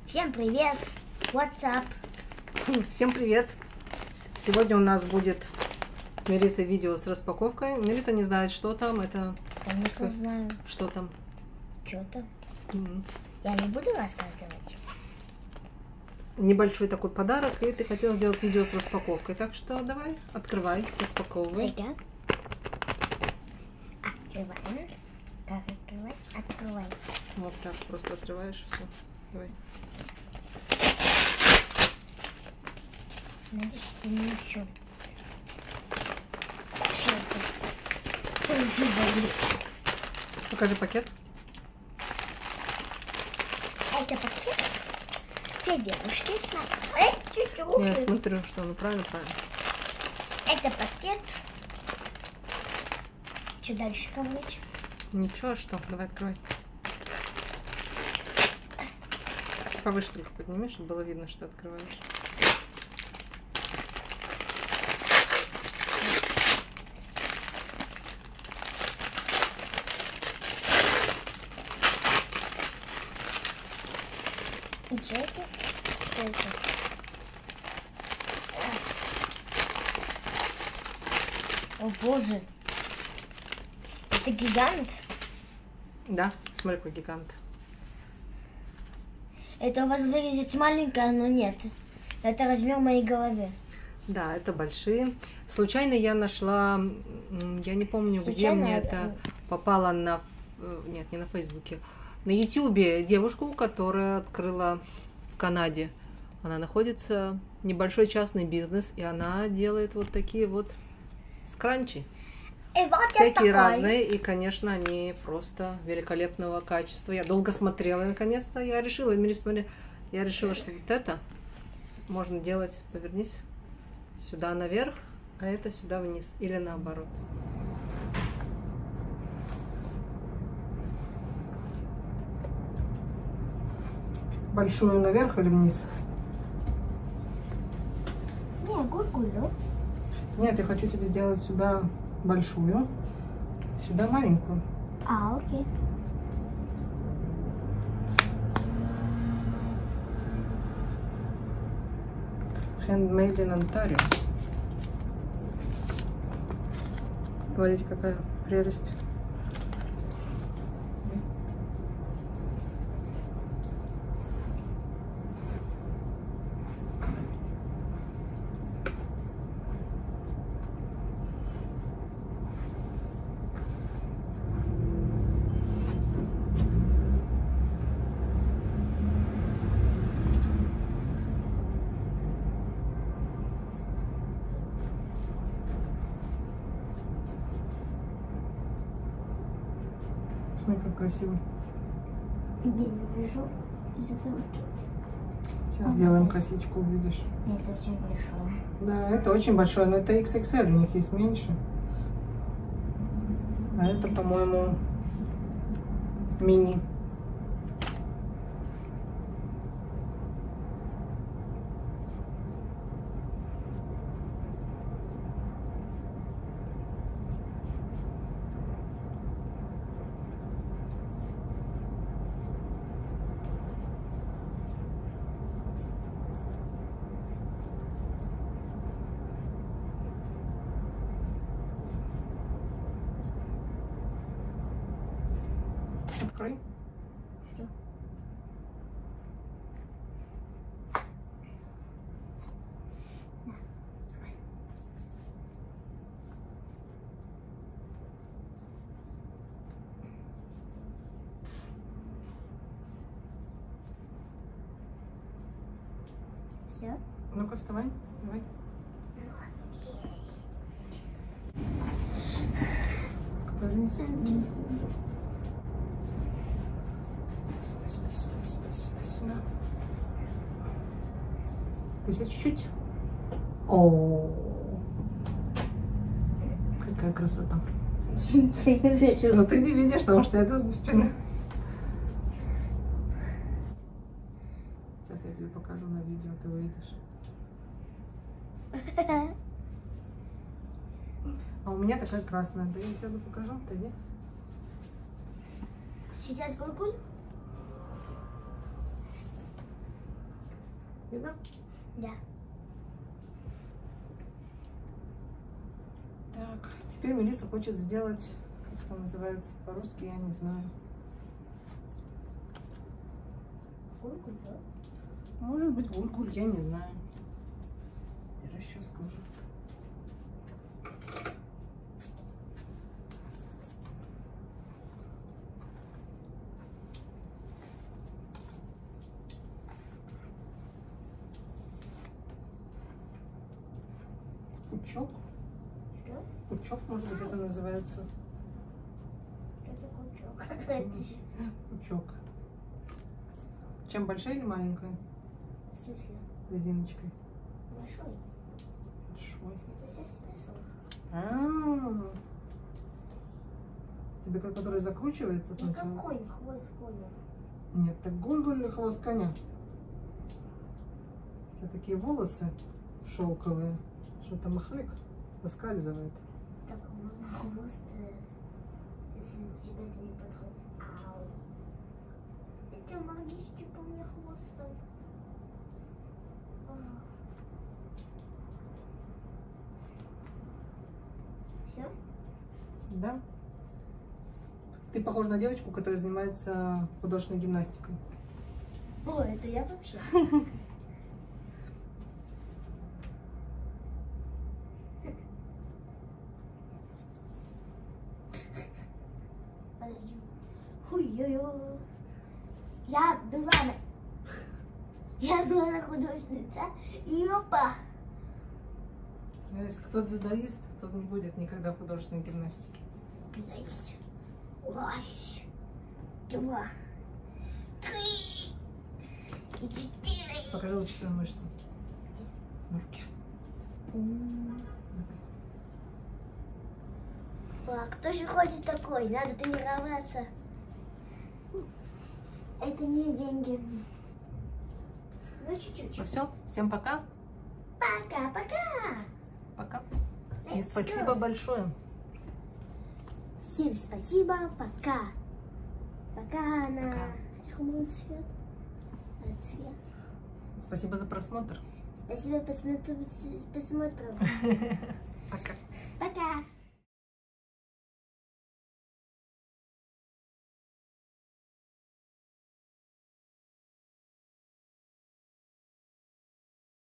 Всем привет! What's up? Всем привет! Сегодня у нас будет с Мелиссой видео с распаковкой. Мелисса не знает, что там. Это... Конечно знаю. Что там? Что-то. Я не буду рассказывать. Небольшой такой подарок, и ты хотела сделать видео с распаковкой. Так что давай, открывай, распаковывай. Это. Открываем. Как открывать? Открывай. Вот так, просто открываешь все. Давай. Надеюсь, что не еще. Покажи пакет. Это пакет для девушки. Смотри. Я смотрю, что ну правильно. Это пакет. Что дальше ковырять? Ничего, что? Давай открывай. Повыше только подними, чтобы было видно, что открываешь. И что это? Что это? О боже! Это гигант? Да, смотри, какой гигант. Это у вас выглядит маленькое, но нет. Это размер моей головы. Да, это большие. Случайно я нашла, я не помню, где мне это попало на... Нет, не на Фейсбуке. На Ютубе девушку, которая открыла в Канаде. Она находится, небольшой частный бизнес, и она делает вот такие вот скранчи. Всякие разные, и, конечно, они просто великолепного качества. Я долго смотрела, и, наконец-то я решила, я решила, что вот это можно делать, повернись, сюда наверх, а это сюда вниз, или наоборот. Большую наверх или вниз? Не, гургулю. Нет, я хочу тебе сделать сюда большую, сюда маленькую. А, окей. Handmade in Ontario. Смотрите, какая прелесть. Смотри, как красиво. Я не вижу из этого. Сейчас сделаем косичку, увидишь. Это очень большое. Да, это очень большое, но это XXL, у них есть меньше. А это, по-моему, мини. Открой. Что? Давай. Все? Ну-ка, вставай. Давай. Повернись. Сюда. Присядь чуть-чуть. О, какая красота. Ну ты не видишь, потому что это за спиной. Сейчас я тебе покажу на видео, ты увидишь. А у меня такая красная. Да я сяду покажу, пойди. Сейчас гургуль? Да? Да. Так, теперь Мелисса хочет сделать, как это называется по-русски, я не знаю. Гуль-гуль, да? Может быть, гуль-гуль, я не знаю. Я расческа уже. Пучок. Что? Пучок, может быть, это называется. Что такое чок? Пучок. Чем большая или маленькая? В смысле? Резиночкой. Большой. Большой. Это все смысл. А-а-а. Тебе который закручивается Ну сначала? какой хвост коня? Нет, так гуль-гуль хвост коня. Это такие волосы шелковые, что там махлик соскальзывает. Так, можно хвост, если тебя это не подходит. Ау. Эти магички по мне хвостом. Все? Да? Ты похожа на девочку, которая занимается художественной гимнастикой. О, это я вообще. Подожди. Ой-ой-ой. Я была на художница. И опа. Если кто дзюдоист, тот не будет никогда в художественной гимнастике. Есть. Раз, два, три и 4. Покажи лучше свою мышцу. На руке. А кто же ходит такой? Надо тренироваться. Это не деньги. Ну, чуть-чуть. Ну все, всем пока. Пока-пока. Пока. И Let's спасибо go. большое. Всем спасибо. Пока. Пока на... Пока. Цвет. Цвет. Спасибо за просмотр. Спасибо, посмотрим. Пока.